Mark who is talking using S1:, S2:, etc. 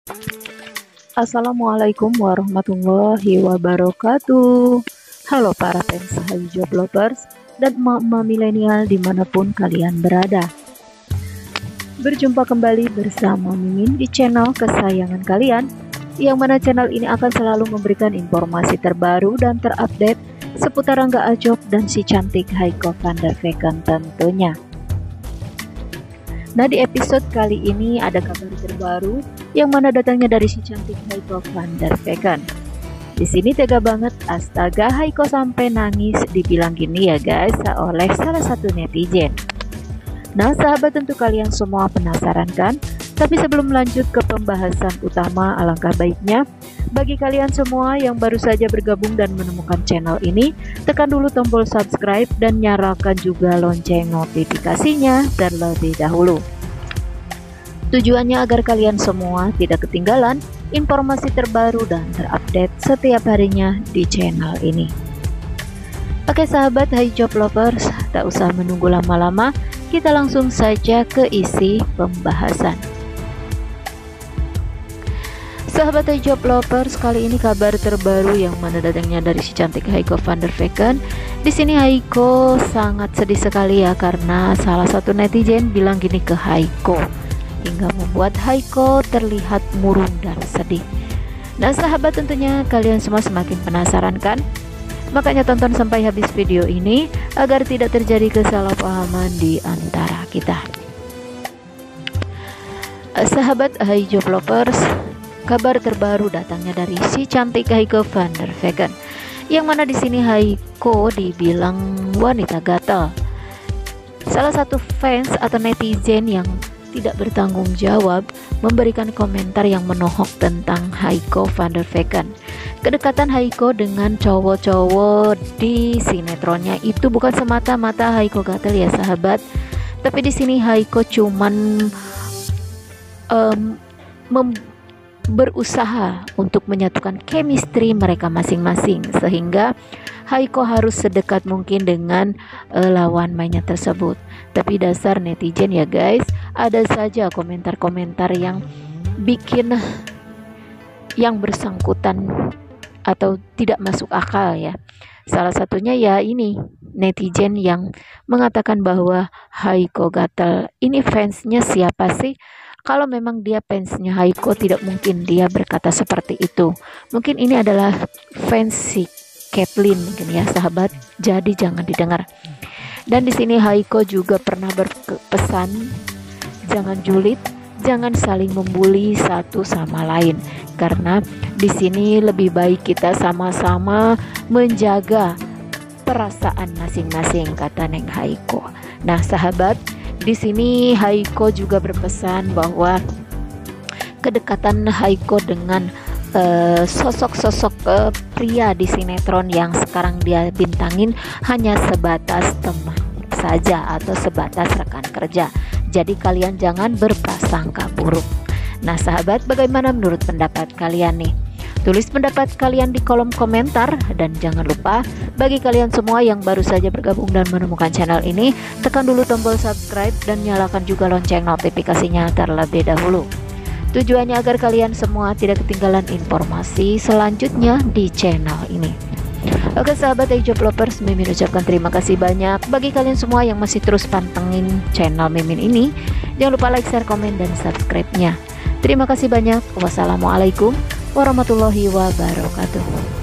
S1: Assalamualaikum warahmatullahi wabarakatuh. Halo para fans hijab lovers dan emak-emak milenial dimanapun kalian berada. Berjumpa kembali bersama Mimin di channel kesayangan kalian, yang mana channel ini akan selalu memberikan informasi terbaru dan terupdate seputar Rangga Ajob dan si cantik Haiko van der Vecken tentunya. Nah, di episode kali ini ada kabar terbaru yang mana datangnya dari si cantik Haiko van der Vecken. Di sini tega banget, astaga, Haiko sampai nangis dibilang gini ya guys oleh salah satu netizen. Nah sahabat, tentu kalian semua penasaran kan? Tapi sebelum lanjut ke pembahasan utama, alangkah baiknya bagi kalian semua yang baru saja bergabung dan menemukan channel ini, tekan dulu tombol subscribe dan nyalakan juga lonceng notifikasinya terlebih dahulu. Tujuannya agar kalian semua tidak ketinggalan informasi terbaru dan terupdate setiap harinya di channel ini. Oke sahabat hijab lovers, tak usah menunggu lama-lama, kita langsung saja ke isi pembahasan. Sahabat hijab lovers, kali ini kabar terbaru yang mana datangnya dari si cantik Haiko van der Vecken. Di sini Haiko sangat sedih sekali ya, karena salah satu netizen bilang gini ke Haiko, hingga membuat Haiko terlihat murung dan sedih. Nah sahabat, tentunya kalian semua semakin penasaran kan? Makanya tonton sampai habis video ini agar tidak terjadi kesalahpahaman di antara kita. Sahabat hijab lovers, kabar terbaru datangnya dari si cantik Haiko van der Vecken, yang mana di sini Haiko dibilang wanita gatal. Salah satu fans atau netizen yang tidak bertanggung jawab memberikan komentar yang menohok tentang Haiko van der Vecken. Kedekatan Haiko dengan cowok-cowok di sinetronnya itu bukan semata-mata Haiko gatel ya sahabat, tapi di sini Haiko cuman berusaha untuk menyatukan chemistry mereka masing-masing, sehingga Haiko harus sedekat mungkin dengan lawan mainnya tersebut. Tapi dasar netizen ya guys, ada saja komentar-komentar yang bikin yang bersangkutan atau tidak masuk akal ya. Salah satunya ya ini netizen yang mengatakan bahwa Haiko gatel. Ini fansnya siapa sih? Kalau memang dia fansnya Haiko, tidak mungkin dia berkata seperti itu. Mungkin ini adalah fans si Kathleen mungkin ya sahabat. Jadi jangan didengar. Dan di sini Haiko juga pernah berpesan, jangan julid, jangan saling membuli satu sama lain. Karena di sini lebih baik kita sama-sama menjaga perasaan masing-masing, kata Neng Haiko. Nah sahabat, di sini Haiko juga berpesan bahwa kedekatan Haiko dengan sosok-sosok pria di sinetron yang sekarang dia bintangin hanya sebatas teman saja atau sebatas rekan kerja. Jadi kalian jangan berprasangka buruk. Nah sahabat, bagaimana menurut pendapat kalian nih? Tulis pendapat kalian di kolom komentar, dan jangan lupa bagi kalian semua yang baru saja bergabung dan menemukan channel ini, tekan dulu tombol subscribe dan nyalakan juga lonceng notifikasinya terlebih dahulu. Tujuannya agar kalian semua tidak ketinggalan informasi selanjutnya di channel ini. Oke sahabat hijab lovers, Mimin ucapkan terima kasih banyak bagi kalian semua yang masih terus pantengin channel Mimin ini. Jangan lupa like, share, komen, dan subscribe-nya. Terima kasih banyak. Wassalamualaikum warahmatullahi wabarakatuh.